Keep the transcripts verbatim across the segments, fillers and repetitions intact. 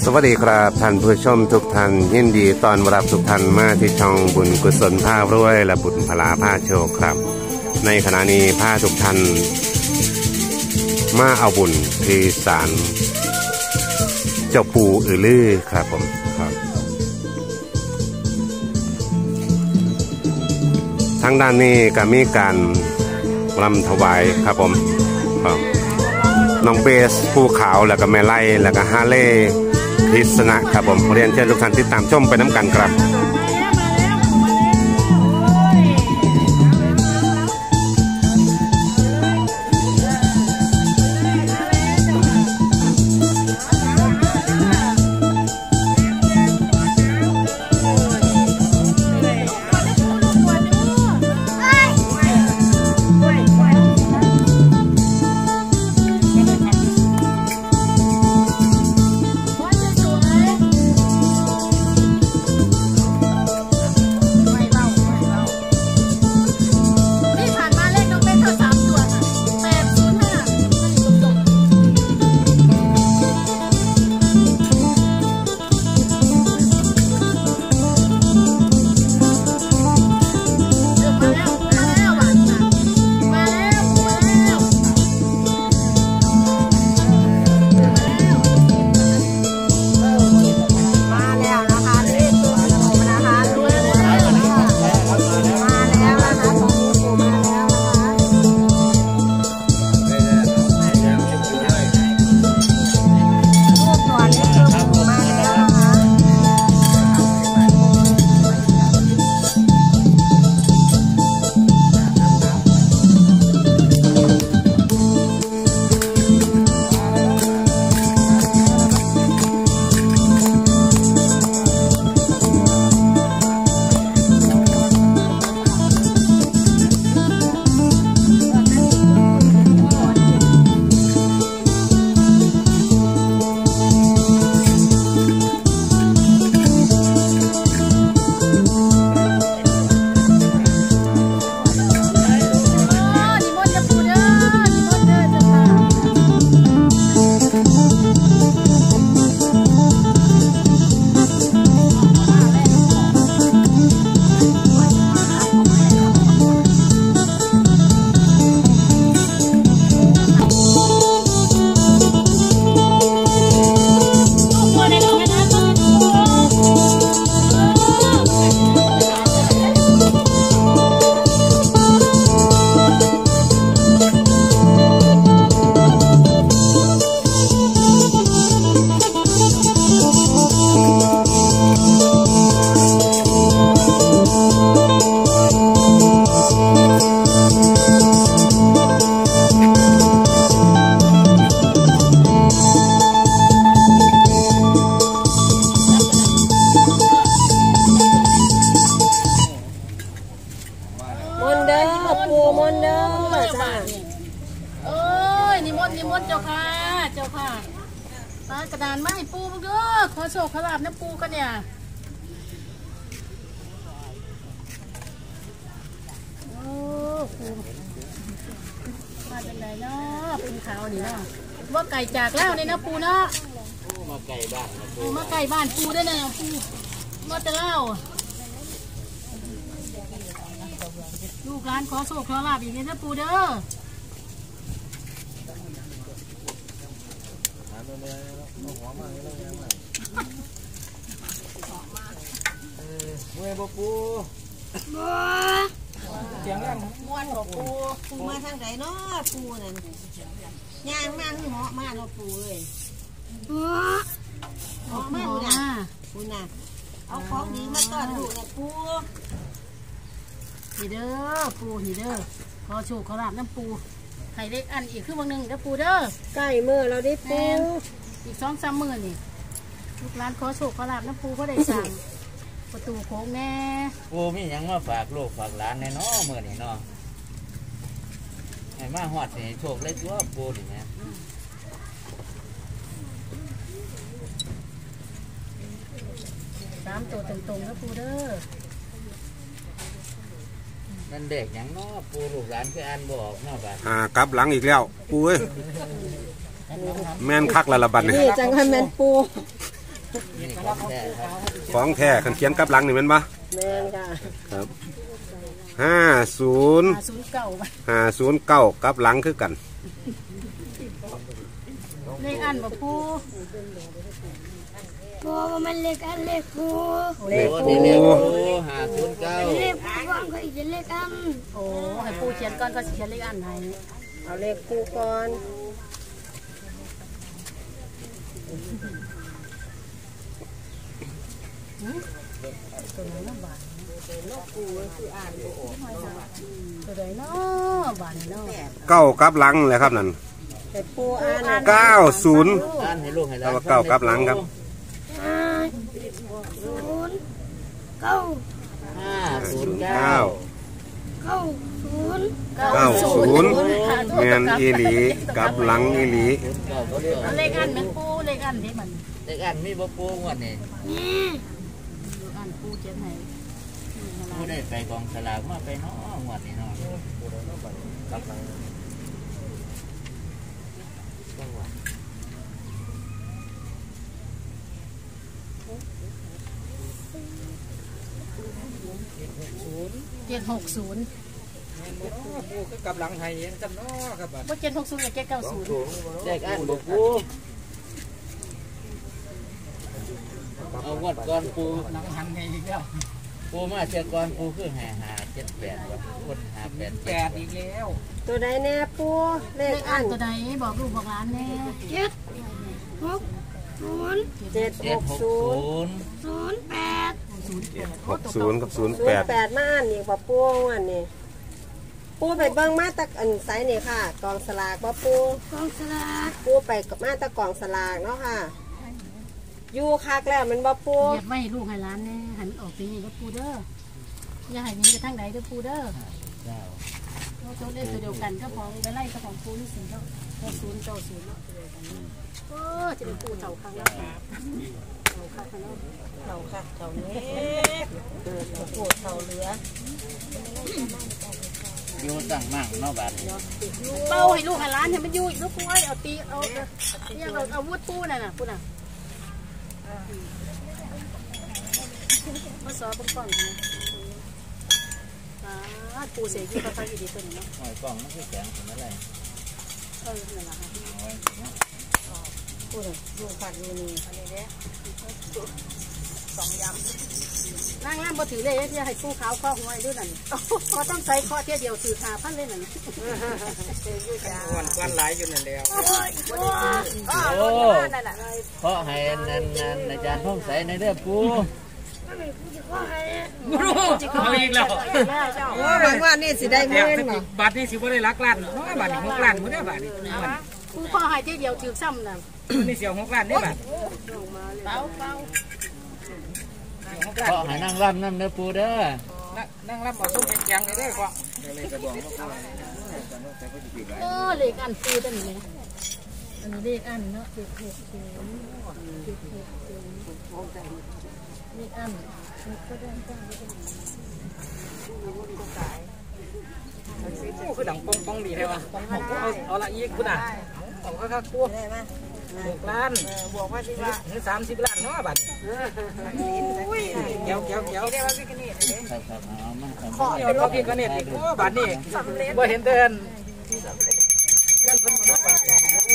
สวัสดีครับท่านผู้ชมทุกท่านยินดีต้อนรับทุกท่านมาที่ช่องบุญกุศลภาพรวยและบุญพลาภาโชคครับในขณะนี้พาทุกท่านมาเอาบุญที่ศาลเจ้าปู่อือลือครับผมครับทางด้านนี้ก็มีการรำถวายครับผมครับน้องเบสภูขาวแล้วก็แม่ไล่แล้วก็ฮาเล่คริสนะครับผมเรียนเชิญทุกท่านติดตามชมไปน้ำกันครับกระดานไม้ปูเด้อขอโชคขลาบน้ำปูกันเนี่ยโอ้ปูมาเป็นไรเนาะเป็นขาวนี่เนาะว่าไก่จากแล้วนี่นะปูเนาะมาไก่บ้านปูมาไก่บ้านปูได้เนี่ยปูมาจะเล่าลูกหลานขอโชคขอลาบอีกนี่นะปูเด้อเมื่อบ่ปูบัวเสียงยังม้วนของปูปูมาทางไหนเนาะปูนั่นย่างมาเหาะมาเนาะปูเลยบัวเหาะมาปูน่ะปูน่ะเอาของดีมาต้อนลูกเนี่ยปูฮีเด้อปูฮีเด้อขอโชคขอลาบน้ำปูไข่เล็กอันอีกครึ่งบางหนึ่งเด้อปูเด้อใกล้มือเราได้ปูอีกสองสามมือนี่ลูกหลานขอโชคขอลาบน้ำปูก็ได้สั่งประตูโค้งแน่ปูมียังมาฝากลูกฝากหลานในน้อเมื่อนี่เนาะไอ้มาหอดนี่โชคเล็กว่าปูนี่นะสามตัวตรงๆนะปูเด้อนั่นเด็กยังน้อปูลูกหลานคืออ่านบอกน้อบัดอ่ากลับหลังอีกแล้วปูเอ้ยแม่นคักละละบัดนี่จังให้แม่นปูนี่ของแท้ครับของแท้คันเขียนกับหลังนี่แม่นบ่แม่นค่ะครับห้าศูนย์หาศูนย์เก่าไปห้าศูนย์เก้ากับหลังคือกันเลขอันบ่ปูเพราะว่ามันเล็กอันเล็กกูเลขปูเลขปูห้าศูนย์เก้าเล็กว่างก็อีกจะเล็กอันโอ้ให้ปูเขียนก่อนก็สิเขียนเลขอันให้เอาเลขคู่ก่อนตัวไหนเนาะบาทตัวไหนเนาะบาทเนาะเก้ากับหลังเลยครับนั่นให้ปูอ่านเก้าศูนย์อ่านให้ลูกให้หลานแล้วก็เก้ากับหลังครับห้าศูนย์เก้าห้าศูนย์เก้าเก้าเก้าศูนย์เก้าศูนย์แมนอีหลีกับหลังอีหลีเก้าก็เก้าเลขอันแม่นปูเลขอันที่มันเลขอันมีบ่ปูงวดนี่นี่เลขอันปูเขียนให้ปูได้ไปกองสลากมาไปเนาะงวดนี้เนาะเจ็ดหกศูนย์ปูก็กำลังให้ยังจำน้อครับบัดว่าเจ็ดหกศูนย์กับเจ็ดเก้าศูนย์เลขอันบ่ปูเอางวดก่อนปูหลังหันให้อีกแล้วปูมาเชียก่อนปูคือหาหาเจ็ดแปดวะคนหาแปดแปดอีกแล้วตัวใดแน่ปูเลเลขขอัอันนตัวใดบอกลูกบอกหลานแน่เจ็ดหกศูนย์เจ็ดเจ็หดกหกศูศูนย์นย์ศูนย์แปดหกศูนย์กับศูนย์ศูแปนดย์แปดมาอ่านอีกบ่ปูอันนี้ปูไปเบิ่งมาตะอันไซนี่ค่ะ กองสลากบ่ปูกองสลากปูไปกับมาตะกองสลากเนาะค่ะอยู่คักแล้วมันบ่ปูเหยียบไว้ให้ลูกให้หลานแน่หันออกไปนี่ก็ปูเด้ออย่าให้หนี้ไปทางใดเด้อปูเด้อเก้าเราตัวเลขตัวเดียวกันก็ของไปไล่ก็ของปูนี่สิเนาะเก้าศูนย์เก้าศูนย์เนาะตัวเดียวกันโอ้จะเป็นปูเต่าครั้งแล้วเต่าครั้งแล้วเท่าค่ะเท่านี้เออเท่าปูเท่าเหลืออยู่ตั้งมั่งเนาะบาดนี้เป้าให้ลูกให้หลานให้มันอยู่อีกลูกปูไอ้เอาตีเอาเนี่ยเอาอาวุธปูน่ะน่ะปูน่ะมาสอบป้องๆนะอ่าปูเสียยี่เขาตั้งอยู่ดีตัวนี้เนาะหอยกล่องมันคือแข็งเป็นอะไรเออนี่นแหละค่ะหอยปูน่ะอยู่คักอยู่นี่อันนี้เด้สองยำนั่งล่างบ่ถือเลยจะให้ปูขาวข้อหัวด้วยนั่นก็ต้องใส่ข้อเทียเดียวถือขาพันเลยนั่นวันวันหลายอยู่นั่นแล้วโอ้เพราะให้นั่นนั่นอาจารย์ท่องใสในเรื่องปูเอาอีกแล้วโอ้บางว่านี่สิได้เดี๋เงิยวนบ่บัตรนี่สิบ่ได้รักล้านเนาะบัตรนี่หกล้านหมดได้บัตรนี่ปูข้อหายเทียเดียวถือซ้ำน่ะนี่เสียวหกล้านได้บัตรเป้าเป้าหกล้านเพราะให้นั่งร่ำน้ำเนื้อปูเด้อนั่งรับบ่ต้องเป็นยังได้ได้ก็เออเลขอันปูตั้งนี้อันนี้เลขอันเนาะเลขหกศูนย์เลขหกศูนย์เลขอันก็ได้จ้าปูคือดังปองปองดีเลยวะเอาเอาละอีกคุณอ่ะเอาก็ค่ากู้ได้มั้ยหกล้านบวกว่าสิว่าถึงสามสิบล้านเนาะบัตรเกี่ยวเกี่ยวเกี่ยวครับครับเอามาทำเกี่ยวกับพี่ก็เนี่ยโอ้บัตรนี่บ่เห็นเดินเงินเพิ่นบ่บัตร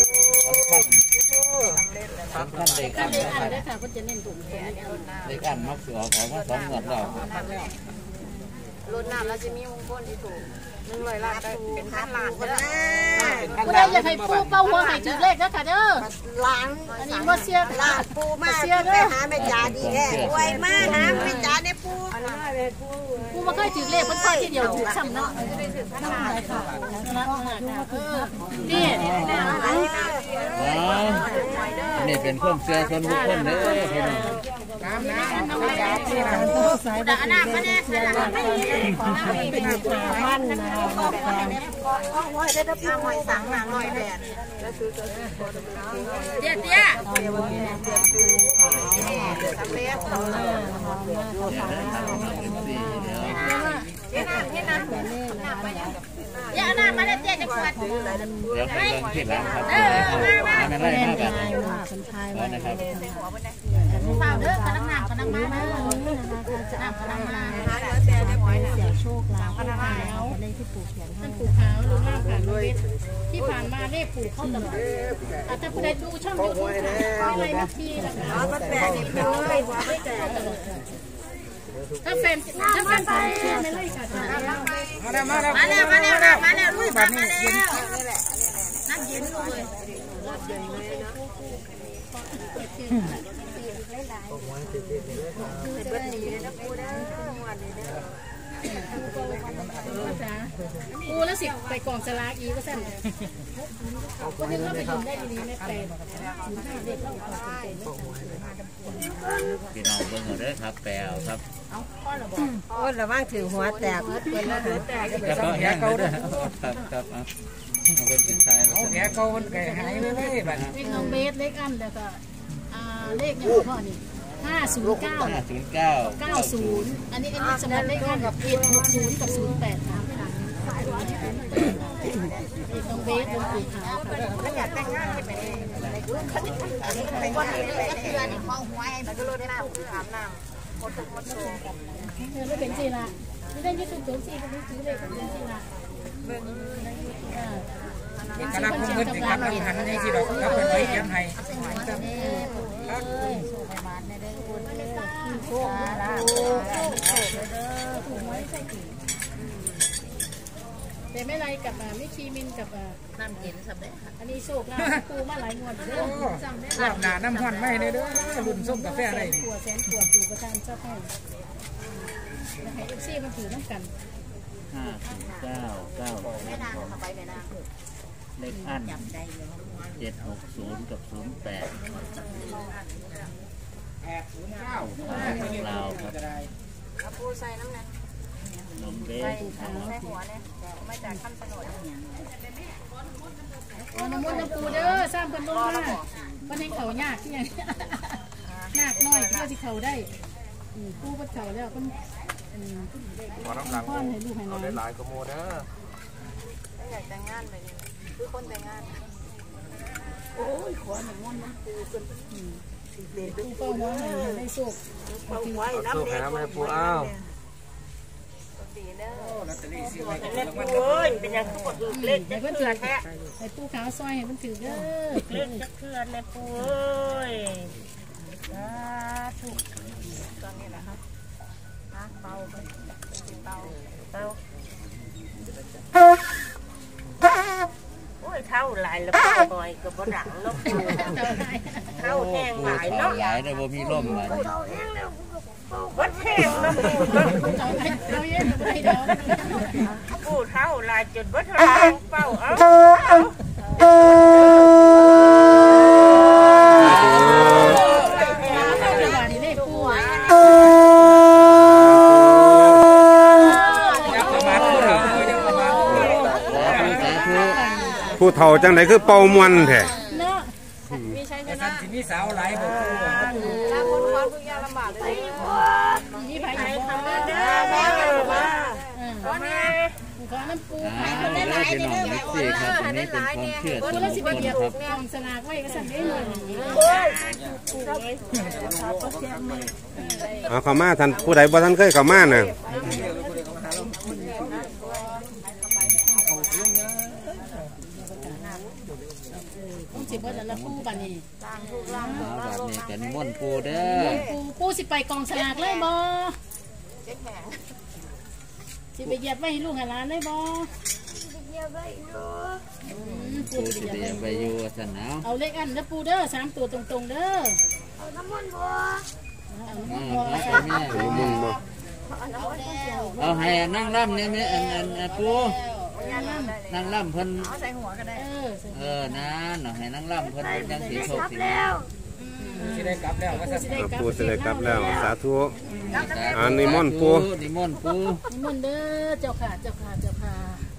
สำคัญเด็กก็อันเลขอันนะครับได้ค่ะก็จะเน้นถุงนี้เด็กอันมักเสือของมาสองเงินเรารถน้ำแล้วจะมีมงคลที่ถูกหนึ่งร้อยล้านเป็นพันล้านก็ได้ผู้ใดอยากให้ปูเป้าหัวให้ถือเลขนะค่ะเด้อล้านอันนี้บ่เสียล้านปูมากไปหาแม่จ๋าดีแท้รวยมากหาแม่จ๋าในปูปูบ่เคยถือเลขเพิ่นข้อที่เดียวถือซ้ำเนาะนี่นี่เป็นเครื่องเสือส่วนบุคคลเด้อพี่น้องดาหน้ามาแน่เสียหลังไม่มีเป็นพันนะก็ห้อยได้ถ้าพี่หอยสังหาลอยแดดเตี้ยเตี้ยสำเร็จเดี๋ยวเฮ็ดน้ำเฮ็ดน้ำน้ำไปยังอย่าน้ำมาแล้วเจ๊จะขวดเดี๋ยวไปเบิ่งที่หลังครับไม่เป็นไรมากแบบนี้นะครับเฝ้าเด้อพนักงานพนักงานน้ำพนักงานเสียโชคลาภพนักงานแล้วท่านปู่ขาวลุงล่างผ่านเวทที่ผ่านมาได้ปู่เข้าตลอดอาจจะผู้ใดดูช่องยูทูบไม่ไรนักทีนะคะถ้าแฟนถ้าแฟนเชื่อไม่ไล่ค่ะมาแล้วมาแล้วมาแล้วมาแล้วมาแล้วลุยมาแล้วน้ำเย็นเลยปูแล้วสิไปกองสลากอีก็สั่นก็นึกว่าไปยืมได้ดีแม่แปลศูนย์ห้าเด็กเล่าพี่น้องเบิ่งเอาเด้อครับแปลครับโอ้ระวังถือหัวแตกเป็นแล้วหัวแตกแล้วก็แหกเขาด้วยครับครับเอาเป็นสินค้าเอาแหกเขามันไก่หายเลยเลยบัดเลขน้องเบสเลขอันแล้วก็อ่าเลขยังพ่อนี่ห้าศูนย์เก้าห้าศูนย์เก้าเก้าศูนย์อันนี้อันนี้สำหรับเลขอันกับผิดหกศูนย์กับศูนย์แปดครับเลขน้องเบสลงปู่ขาวค่ะอยากแต่งงานไปเลยวันนี้เลยเดือนมองหัวไอ้มันก็ลดน้ำอาบน้ำหมดหมดโซ่เธอไม่เป็นจีละไม่ได้ยึดตัวจีก็ไม่ซื้อเลยเป็นจีละกำลังคงเงินถึงกำลังหันนี่สิดอกก็เป็นไว้ยังไงแต่ไม่ไรกับไม่ชีมินกับน้ำเย็นสับได้อันนี้โชคลาภปูมาหลายงวดเด้อจำได้รอบหน้าน้ำห้อนไม่ได้เด้อรุ่นส้มกาแฟอะไรนี่ปวดแสนปวดปูประจานเจ้าให้แล้วให้เอฟซีมันถือน้ำกันห้าเก้าเก้าไม่นานค่ะไปไม่นานเลขอันเจ็ดหกศูนย์กับศูนย์แปดแปดศูนย์เก้าลาวครับปูใส่น้ำนั้นนมเบสใส่หัวเนี่ยไม่จากคำสนดอ๋อน้ำมันน้ำปูเด้อสร้างเป็นโลกนะวันนี้เขายากที่ยังยากน้อยเพื่อที่เขาได้ปูปัดเขาแล้วก็ขอน้ำหลังพ่อให้ลูกให้น้องได้หลายกโมเด้ออยากแต่งงานไปนี่คือคนแต่งงานโอ้ยขอหนึ่งม้วนน้ำปูกันปูเป้าม้วนให้ได้สุกเป้าไว้น้ำเด็กให้ปูอ้าวเล็กปูเอ้ยเป็นยังทุกคนเล็กจะเพื่อนแท้ไอ้ปูขาวซอยให้มันถือเด้อเล็กจะเพื่อนเลยปูเอ้ยถูกตอนนี้นะครับเป่าเป่าเป่าโอ้ยเท่าหลายแล้วเป่าหน่อยกับบดังลบเท่าแห้งหลายเนาะหลายแต่บ่มีร่มหลายวัดแห้งแล้วปูเราเย็นไม่ดอกปูเท่าหลายจนวัดเป่าเอ้าผู้เฒ่าจังไหนคือเป่ามวนแท้เนาะมีใช่ไหมนะมีสาวหลายบ่ลาคนความทุกอย่างลำบากเลยมีไผ่ไหนทำได้เด้อแม่มาขอแม่ขอน้ำปูให้คนได้หลายเด้อแม่อ้วนเด้อได้หลายเนี่ยคนละสิบเดียวกองสลากไว้ก็สั่งได้เลยเอาเข้ามาท่านผู้ใดบ่ท่านเคยเข้ามาน่ะสิบวันละปูบันนี่ล่างลูกล่างล่างนี่กันม่วนปูเด้อปูปูสิไปกองสลากเลยบ่สิไปเหยียบไว้ให้ลูกให้หลานเลยบ่เหยียบไว้ดูปูสิไปเหยียบไว้อยู่สันเอาเอาเลขอันแล้วปูเด้อสามตัวตรงๆเด้อเอาน้ำมันบ่เอาน้ำมันบ่เอาให้นั่งร่ำเนี่ยอันอันปูนั่งล่ำเพิ่นใส่หัวก็ได้เออนั่นให้นั่งล่ำเพิ่นยังสีโชคสีสิได้กลับแล้วปูสิได้กลับแล้วสาธุอันนิมนต์ปูนิมนต์ปูนิมนต์เด้อเจ้าค่ะเจ้าค่ะเจ้าค่ะ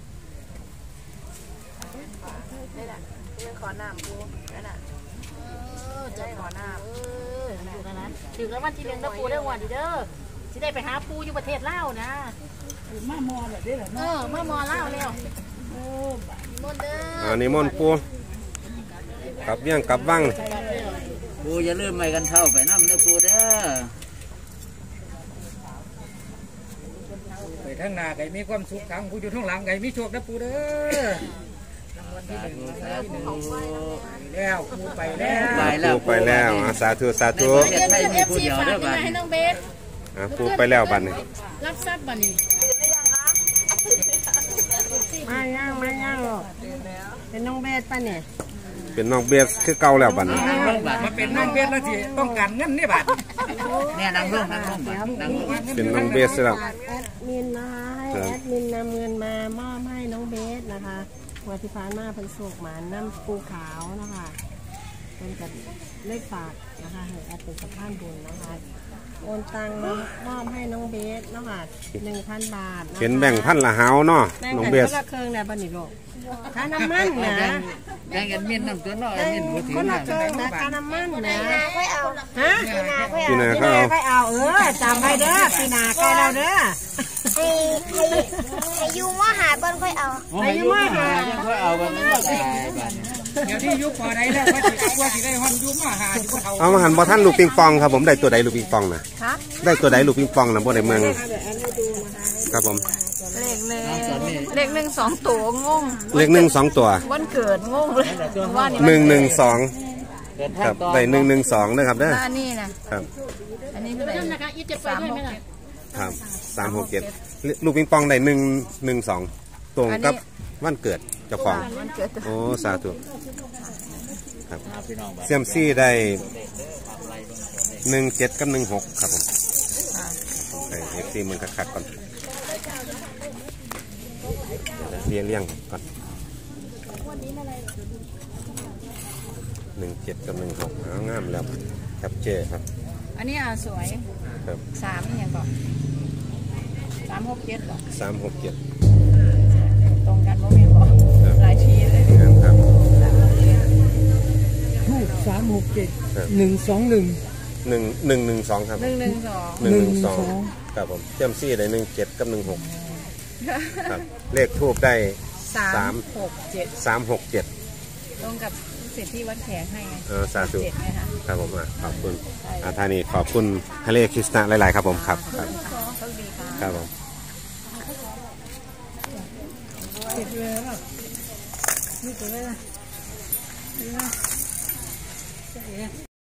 นี่แหละนี่ขอน้ำปูนั่นน่ะเออเจ้าขอน้ำเอออยู่กันนั้นถึงแล้ววันที่เลี้ยงตะปูได้วันดีเด้อสิได้ไปหาปูอยู่ประเทศลาวนะมามอแบบนี้เหรอเออมามอเล่าแล้วเออมนเด้ออันนี้มนต์ปูกลับเบี้ยงกลับวังปูอย่าลืมไม่กันเท่าไปน้ำเด้อปูเด้อไปทั้งหน้าไก่มีความสุขขังผู้อยู่ทั้งหลังไก่มีโชคนะปูเด้อรางวัลที่หนึ่งรางวัลที่หนึ่งแล้วปูไปแล้วปูไปแล้วสาธุสาธุเรียนเอฟซีฝากยังไงให้น้องเบสปูไปแล้วบัดนี้รับทรัพย์บัดนี้มาย่างมาย่างหรอกเป็นน้องเบสป่ะเนี่ยเป็นน้องเบสคือเก่าแล้วบัดนี้มาเป็นน้องเบสแล้วที่ต้องการเงินนี่บัดเนี่ยนั่งลงนั่งลงนั่งลงเป็นน้องเบสแล้วแอดมินนะคะให้แอดมินนำเงินมามอบให้น้องเบสนะคะวันที่ผ่านมาเพิ่นโศกหมาน้ำปูขาวนะคะเป็นกับเลขฝากนะคะให้แอดเป็นสะพานบุญนะคะโอนตังมอบให้น้องเบสนะคะหนึ่งพันบาทนะคะเห็นแบ่งพันละหาวเนาะแบ่งน้องกันเบคสนละเครื่องได้บ้านี่ลูกค่าน้ำมันนะแบ่งกันเมียนน้ำตัวน้อยเมียนหัวถืคอนละน้ำเครื่องนะค่าน้ำมันนะค่อยเอาฮะพี่นาปีเขานาเอาค่อยเอาเออจำไว้เด้อปีนาใกล้เราเด้อให้ให้ให้ยูว่าหาเบิ้ลค่อยเอาอายุมากยังค่อยเอาแบบนี้ก็ได้เดี๋ยวที่ยุคพอได้แล้วว่าสิว่าสิได้ฮอนยุคมาหาที่ว่าเขาเอามาหันบ่ท่านลูกปิงปองครับผมได้ตัวใดลูกปิงปองนะได้ตัวใดลูกปิงปองนะบ่ได้เมืองครับผมเลขหนึ่งเลขหนึ่งสองตัวงงเลขหนึ่งสองตัววันเกิดงงเลยว่านี่หนึ่งหนึ่งสองเกิดคทารังบต่อได้หนึ่งหนึ่งสองนะครับเด้ออันนี้นะครับ อันนี้เท่าไหร่ท่านนะคะอีจะไปด้วยไหมล่ะครับสามหกเจ็ดลูกปิงปองได้หนึ่งหนึ่งสองตรงกับวันเกิดเจ้าของวันเกิดโอ้สาธุครับพี่น้องแบบเซียมซี่ได้หนึ่งเจ็ดกับหนึ่งหกครับผมไปเอฟซีมันคักๆก่อนเรียงเรียงก่อนหนึ่งเจ็ดกับหนึ่งหกเอางามแล้วครับเจครับอันนี้อ่ะสวยครับสามนี่ยังก่อนสามหกเจ็ดหรอสามหกเจ็ดตรงกันบ่มีบ่หลายทีเลยครับทูบสามหกเจ็ดหนึ่งสองหนึ่งหนึ่งหนึ่งหนึ่งสองครับหนึ่งหนึ่งสองหนึ่งหนึ่งสองครับผมเซียมซี่ได้หนึ่งเจ็ดกับหนึ่งหกครับเลขทูบได้สามหกเจ็ดสามหกเจ็ดตรงกับสิทธิ์ที่วัดแขกให้ไงเออสาธุเจ็ดไงคะครับผมอ่ะขอบคุณอาธานีขอบคุณฮาเลคริสนะหลาย ๆ ครับผมครับครับโชคดีค่ะครับผมเจ็ดเลยป่ะนี่ตัวอะไรนะ